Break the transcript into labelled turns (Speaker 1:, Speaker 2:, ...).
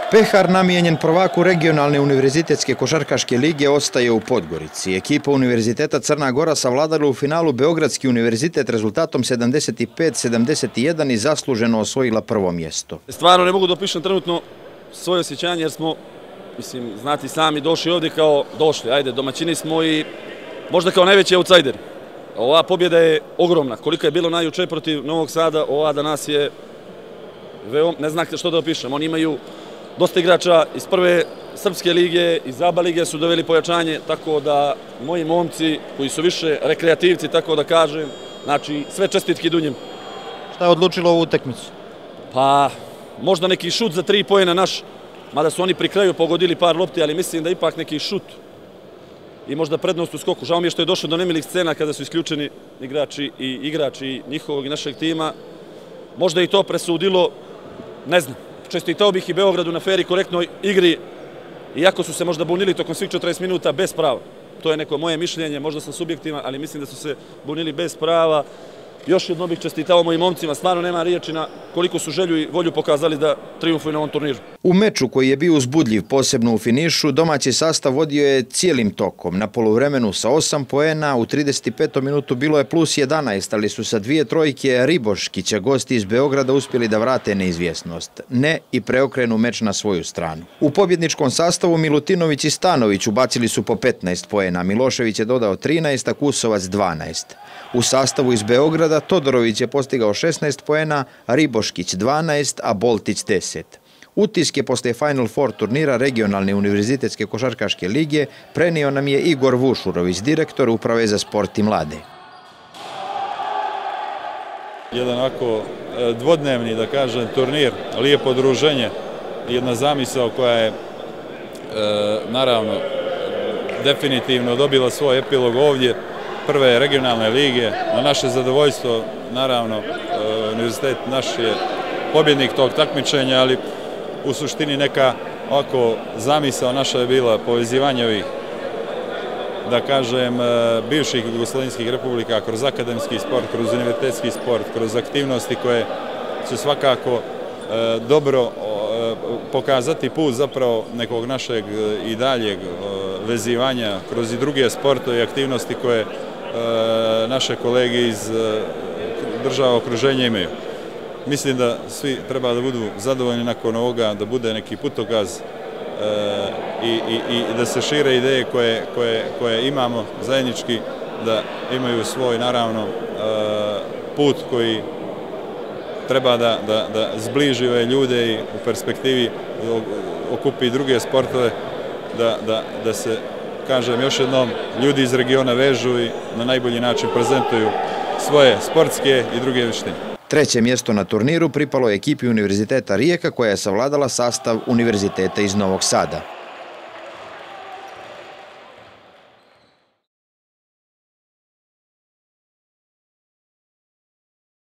Speaker 1: Pehar namijenjen prvaku regionalne univerzitetske košarkaške lige ostaje u Podgorici. Ekipa Univerziteta Crna Gora savladala u finalu Beogradski univerzitet rezultatom 75-71 i zasluženo osvojila prvo mjesto.
Speaker 2: Stvarno ne mogu da opišem trenutno svoje osjećanje jer smo, znate sami, došli ovdje kao došli. Domaćini smo i možda kao najveći outsider. Ova pobjeda je ogromna. Koliko je bilo najuče protiv Novog Sada, ova danas je ne znate što da opišem. Oni imaju dosta igrača iz prve srpske lige, iz ABA lige su doveli pojačanje, tako da moji momci koji su više rekreativci, tako da kažem, znači sve čestitki idu njim.
Speaker 1: Šta je odlučilo ovu utakmicu?
Speaker 2: Pa možda neki šut za 3 poena naš, mada su oni pri kraju pogodili par lopti, ali mislim da ipak neki šut i možda prednost u skoku. Žao mi je što je došlo do nemilih scena kada su isključeni igrači njihovog i našeg tima. Možda i to presudilo, ne znam. Čestitao bih i Beogradu na fer i korektnoj igri, iako su se možda bunili tokom svih 40 minuta bez prava. To je neko moje mišljenje, možda sam subjektivan, ali mislim da su se bunili bez prava. Još jednom bih čestitao mojim momcima, stvarno nema riječi na koliko su želju i volju pokazali da triumfuju na ovom turniru.
Speaker 1: U meču koji je bio uzbudljiv, posebno u finišu, domaći sastav vodio je cijelim tokom. Na poluvremenu sa 8 poena, u 35. minutu bilo je plus 11, ali su sa 2 trojke Riboškića gosti iz Beograda uspjeli da vrate neizvjesnost. Ne i preokrenu meč na svoju stranu. U pobjedničkom sastavu Milutinović i Stanović ubacili su po 15 poena, Milošević je dodao 13, a Kusovac 12. U sastavu iz Beograda Todorović je postigao 16 poena, Riboškić 12, a Boltić 10. Utiske posle Final Four turnira regionalne univerzitetske košarkaške lige prenio nam je Igor Vušurović, direktor Uprave za sport i mlade.
Speaker 3: Jedan ovako dvodnevni, da kažem, turnir, lijepo druženje, jedna zamisao koja je naravno definitivno dobila svoj epilog ovdje, prve regionalne lige. Na naše zadovoljstvo, naravno, univerzitet naš je pobjednik tog takmičenja, ali u suštini neka ovako zamisao naša je bila povezivanje ovih, da kažem, bivših jugoslavenskih republika kroz akademski sport, kroz univerzitetski sport, kroz aktivnosti koje će svakako dobro pokazati put zapravo nekog našeg i daljeg vezivanja kroz i druge sportove i aktivnosti koje naše kolege iz država okruženja imaju. Mislim da svi treba da budu zadovoljni nakon ovoga, da bude neki putokaz i da se šire ideje koje imamo zajednički, da imaju svoj, naravno, put koji treba da zbliži ove ljude i u perspektivi okupi druge sportove, da se, kažem još jednom, ljudi iz regiona vežu i na najbolji način prezentuju svoje sportske i druge vještine.
Speaker 1: Treće mjesto na turniru pripalo je ekipi Univerziteta Rijeka koja je savladala sastav Univerziteta iz Novog Sada.